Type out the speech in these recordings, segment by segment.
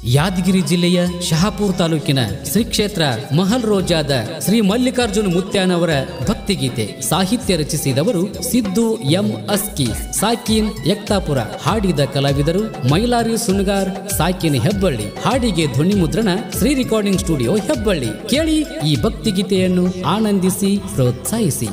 ಯಾದಗಿರಿ ಜಿಲ್ಲೆಯ ಶಹಾಪುರ ತಾಲೂಕಿನ ಶ್ರೀ ಕ್ಷೇತ್ರ ಮಹಲ್ ರೋಜಾದ ಶ್ರೀ ಮಲ್ಲಿಕಾರ್ಜುನ ಮುತ್ಯಾನವರ ಭಕ್ತಿಗೀತೆ ಸಾಹಿತ್ಯ ರಚಿಸಿದವರು ಸಿದ್ದು ಎಂ ಅಸ್ಕಿ, ಸಾಕಿನ್ ಯಕ್ತಾಪುರ. ಹಾಡಿದ ಕಲಾವಿದರು ಮೈಲಾರಿ ಸುನಗಾರ್, ಸಾಕಿನ್ ಹೆಬ್ಬಳ್ಳಿ. ಹಾಡಿಗೆ ಧ್ವನಿ ಮುದ್ರಣ ಶ್ರೀ ರೆಕಾರ್ಡಿಂಗ್ ಸ್ಟುಡಿಯೋ ಹೆಬ್ಬಳ್ಳಿ. ಕೇಳಿ ಈ ಭಕ್ತಿಗೀತೆಯನ್ನು, ಆನಂದಿಸಿ, ಪ್ರೋತ್ಸಾಹಿಸಿ.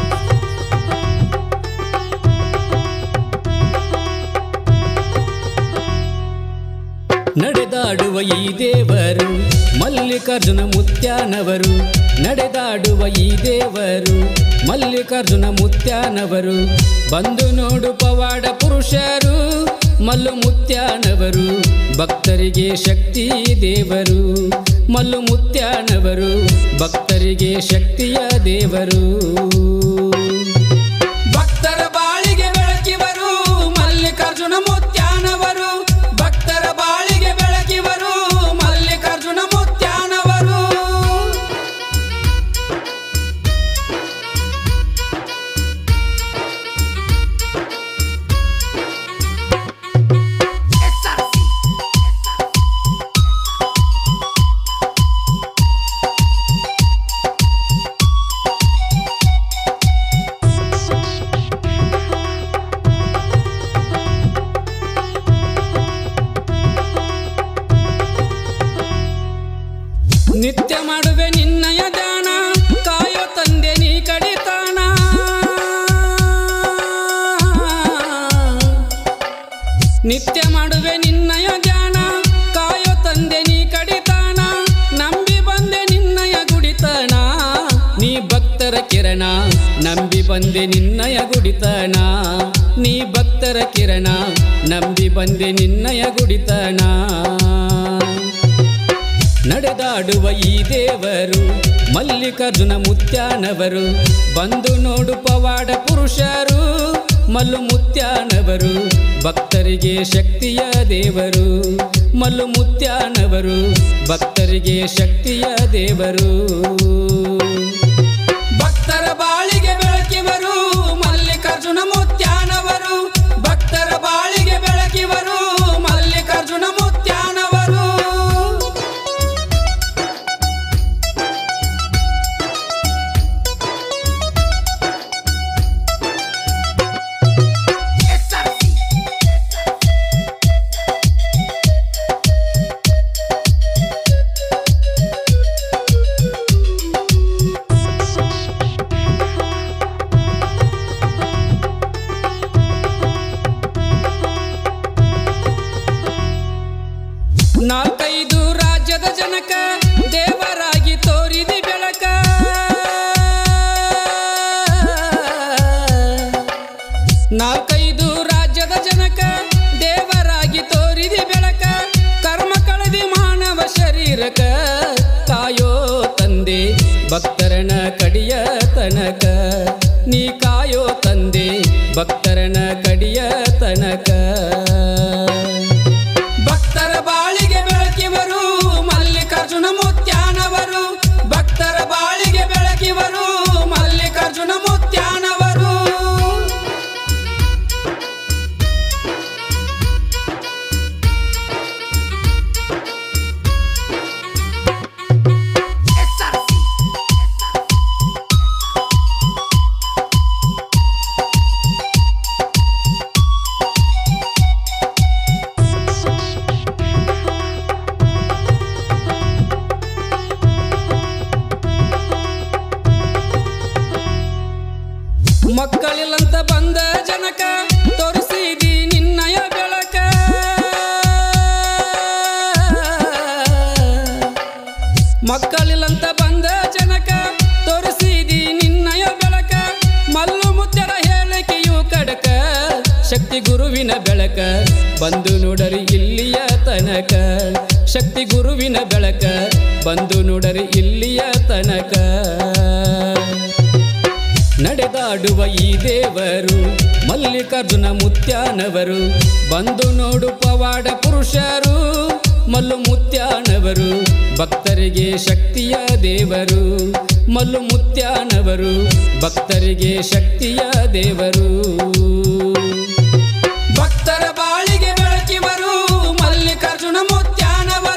ನಡೆದಾಡುವ ಈ ದೇವರು ಮಲ್ಲಿಕಾರ್ಜುನ ಮುತ್ಯಾನವರು, ನಡೆದಾಡುವ ಈ ದೇವರು ಮಲ್ಲಿಕಾರ್ಜುನ ಮುತ್ಯಾನವರು. ಬಂದು ನೋಡು ಪವಾಡ ಪುರುಷರು ಮಲ್ಲು ಮುತ್ಯಾನವರು, ಭಕ್ತರಿಗೆ ಶಕ್ತಿ ದೇವರು. ಮಲ್ಲು ಮುತ್ಯಾನವರು ಭಕ್ತರಿಗೆ ಶಕ್ತಿಯ ದೇವರು. ಭಕ್ತರ ಬಾಳಿಗೆ ಬೆಳಕಿವರು ಮಲ್ಲಿಕಾರ್ಜುನ ಮುತ್ಯಾನವರು, ಭಕ್ತರ ಬಾಳಿಗೆ ಬೆಳಕಿವರು ಮಲ್ಲಿಕಾರ್ಜುನ ಮುತ್ಯಾನವರು. ನಿತ್ಯ ಮಾಡುವೆ ನಿನ್ನಯ ಧ್ಯಾನ, ಕಾಯೋ ತಂದೆ ನೀ ಕಡಿತಾನ. ನಿತ್ಯ ಮಾಡುವೆ ನಿನ್ನಯ ಧ್ಯಾನ, ಕಾಯೋ ತಂದೆ ನೀ ಕಡಿತಾನ. ನಂಬಿ ಬಂದೆ ನಿನ್ನಯ ಗುಡಿತನ, ನೀ ಭಕ್ತರ ಕಿರಣ. ನಂಬಿ ಬಂದೆ ನಿನ್ನಯ ಗುಡಿತನ, ನೀ ಭಕ್ತರ ಕಿರಣ. ನಂಬಿ ಬಂದೆ ನಿನ್ನಯ ಗುಡಿತನ. ನಡೆದಾಡುವ ಈ ದೇವರು ಮಲ್ಲಿಕಾರ್ಜುನ ಮುತ್ಯಾನವರು, ಬಂದು ನೋಡು ಪವಾಡ ಪುರುಷರು ಮಲ್ಲು ಮುತ್ಯಾನವರು. ಭಕ್ತರಿಗೆ ಶಕ್ತಿಯ ದೇವರು, ಮಲ್ಲು ಮುತ್ಯಾನವರು ಭಕ್ತರಿಗೆ ಶಕ್ತಿಯ ದೇವರು. ಭಕ್ತರ ಬಾಳಿಗೆ ಬೆಳಕಿವರು ಮಲ್ಲಿಕಾರ್ಜುನ ಮುತ್ಯಾನವರು, ಭಕ್ತರ ಬಾಳಿಗೆ ಬೆಳಕಿವರು ಮಲ್ಲಿಕಾರ್ಜುನ ಮುತ್ಯಾನವರು. ನಾಲ್ಕೈದು ರಾಜ್ಯದ ಜನಕ ದೇವರಾಗಿ ತೋರಿದಿ ಬೆಳಕ. ನಾಲ್ಕೈದು ರಾಜ್ಯದ ಜನಕ ದೇವರಾಗಿ ತೋರಿದಿ ಬೆಳಕ. ಕರ್ಮ ಕಳೆದಿ ಮಾನವ ಶರೀರಕ, ಕಾಯೋ ತಂದೆ ಭಕ್ತರನ ಕಡಿಯ ತನಕ. ನೀ ಕಾಯೋ ತಂದೆ ಭಕ್ತರನ ಕಡಿಯ ತನಕ. ಭಕ್ತರ ಬಾಳಿಗೆ ಬೆಳಕಿವರು ಮಲ್ಲಿಕಾರ್ಜುನ ಮುತ್ಯಾನವರು, ಭಕ್ತರ ಬಾಳಿಗೆ ಬೆಳಕಿವರು ಮಲ್ಲಿಕಾರ್ಜುನ ಮುತ್ಯಾನವರು. ಮಕ್ಕಳಿಲ್ಲಂತ ಬಂದ ಜನಕ ತೋರಿಸಿದಿ ನಿನ್ನಯ ಬೆಳಕ. ಮಕ್ಕಳಿಲ್ಲಂತ ಬಂದ ಜನಕ ತೋರಿಸಿದಿ ನಿನ್ನಯ ಬೆಳಕ. ಮಲ್ಲು ಮುತ್ಯರ ಹೇಳಿಕೆಯು ಕಡಕ, ಶಕ್ತಿ ಗುರುವಿನ ಬೆಳಕ. ಬಂದು ನೋಡರಿ ಇಲ್ಲಿಯ ತನಕ, ಶಕ್ತಿ ಗುರುವಿನ ಬೆಳಕ. ಬಂದು ನೋಡರಿ ಇಲ್ಲಿಯ ತನಕ. ನಡೆದಾಡುವ ಈ ದೇವರು ಮಲ್ಲಿಕಾರ್ಜುನ ಮುತ್ಯಾನವರು, ಬಂದು ನೋಡು ಪವಾಡ ಪುರುಷರು ಮಲ್ಲು ಮುತ್ಯಾನವರು. ಭಕ್ತರಿಗೆ ಶಕ್ತಿಯ ದೇವರು, ಮಲ್ಲು ಮುತ್ಯಾನವರು ಭಕ್ತರಿಗೆ ಶಕ್ತಿಯ ದೇವರು. ಭಕ್ತರ ಬಾಳಿಗೆ ಬೆಳಕಿವರು ಮಲ್ಲಿಕಾರ್ಜುನ ಮುತ್ಯಾನವರು.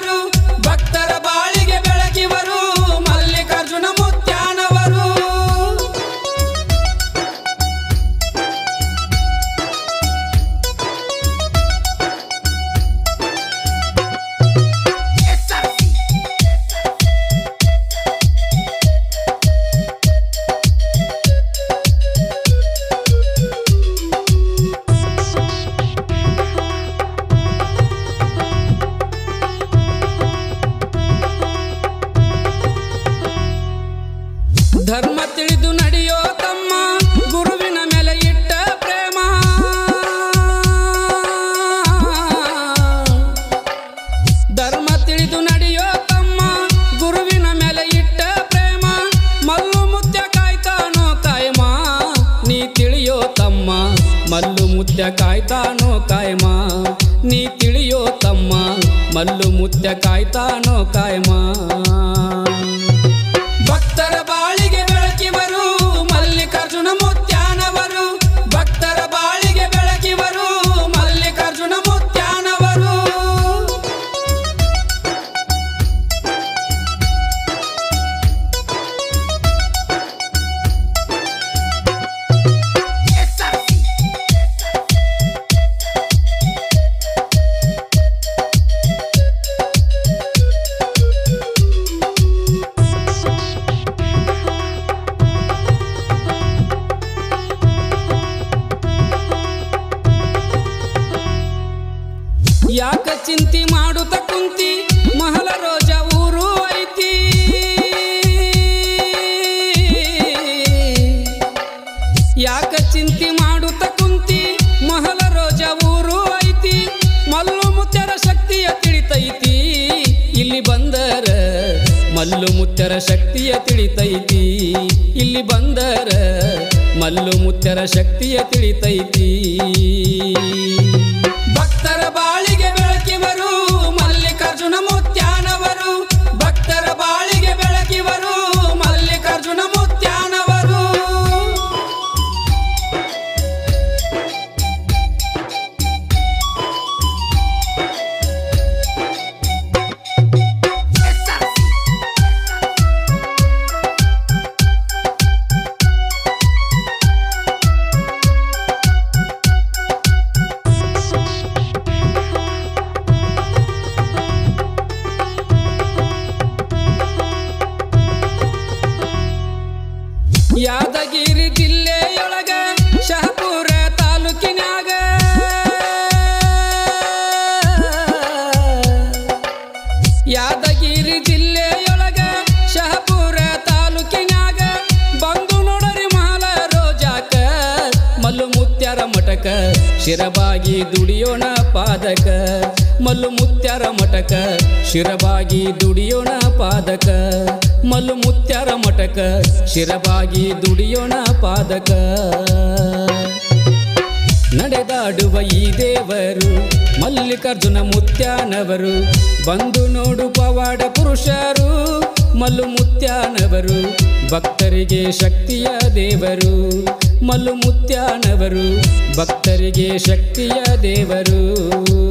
ಕಾಯ್ತಾನೋ ಕಾಯಮ ನೀ ತಿಳಿಯೋ ತಮ್ಮ ಮಲ್ಲು ಮುತ್ಯ ಕಾಯ್ತಾನೋ ಕಾಯಮ ಭಕ್ತರ ಬಾಳಿಗೆ ಬೆಳಕಿವರು ಮಲ್ಲಿಕಾರ್ಜುನ ಮುತ್ಯಾನವರು ಭಕ್ತರ ಬಾಳಿಗೆ ಬೆಳಕಿವರು ಮಲ್ಲಿಕಾರ್ಜುನ ಮುತ್ಯಾನವರು ಯಾಕ ಚಿಂತಿ ಮಾಡುತ್ತ ಕುಂತಿ ಮಹಲ ರೋಜ ಊರು ಐತಿ ಯಾಕ ಚಿಂತಿ ಮಾಡುತ್ತ ಕುಂತಿ ಮಹಲ ರೋಜ ಊರು ಐತಿ ಮಲ್ಲು ಮುತ್ಯರ ಶಕ್ತಿಯ ತಿಳಿತೈತಿ ಇಲ್ಲಿ ಬಂದರ ಮಲ್ಲು ಮುತ್ಯರ ಶಕ್ತಿಯ ತಿಳಿತೈತಿ ಇಲ್ಲಿ ಬಂದರ ಮಲ್ಲು ಮುತ್ಯರ ಶಕ್ತಿಯ ತಿಳಿತೈತಿ ಭಕ್ತರ ಬಾಳಿಗೆ ಬೆಳಕಿವರು ಮಲ್ಲಿಕಾರ್ಜುನ ಮುತ್ಯಾನವರು ಭಕ್ತರ ಬಾಳಿಗೆ ಬೆಳಕಿವರು ಮಲ್ಲಿಕಾರ್ಜುನ ಮುತ್ಯಾನವರು ಯಾದಗಿರಿ ಜಿಲ್ಲೆಯೊಳಗ ಶಹಾಪುರ ತಾಲೂಕಿನ್ಯಾಗ ಯಾದಗಿರಿ ಜಿಲ್ಲೆಯೊಳಗ ಶಹಾಪುರ ತಾಲೂಕಿನ್ಯಾಗ ಬಂದು ನೋಡರಿ ಮಹಲ ರೋಜಾಕ ಮಲ್ಲು ಮುತ್ಯಾರ ಮಠಕ ಶಿರಬಾಗಿ ದುಡಿಯೋಣ ಪಾದಕ ಮಲ್ಲು ಮುತ್ಯಾರ ಮಠಕ ಶಿರಬಾಗಿ ದುಡಿಯೋಣ ಪಾದಕ ಮಲ್ಲು ಮುತ್ಯಾರ ಮಠಕ ಶಿರಬಾಗಿ ದುಡಿಯೋಣ ಪಾದಕ ನಡೆದಾಡುವ ಈ ದೇವರು ಮಲ್ಲಿಕಾರ್ಜುನ ಮುತ್ಯಾನವರು ಬಂದು ನೋಡು ಪವಾಡ ಪುರುಷರು ಮಲ್ಲು ಮುತ್ಯಾನವರು ಭಕ್ತರಿಗೆ ಶಕ್ತಿಯ ದೇವರು ಮಲ್ಲು ಮುತ್ಯಾನವರು ಭಕ್ತರಿಗೆ ಶಕ್ತಿಯ ದೇವರು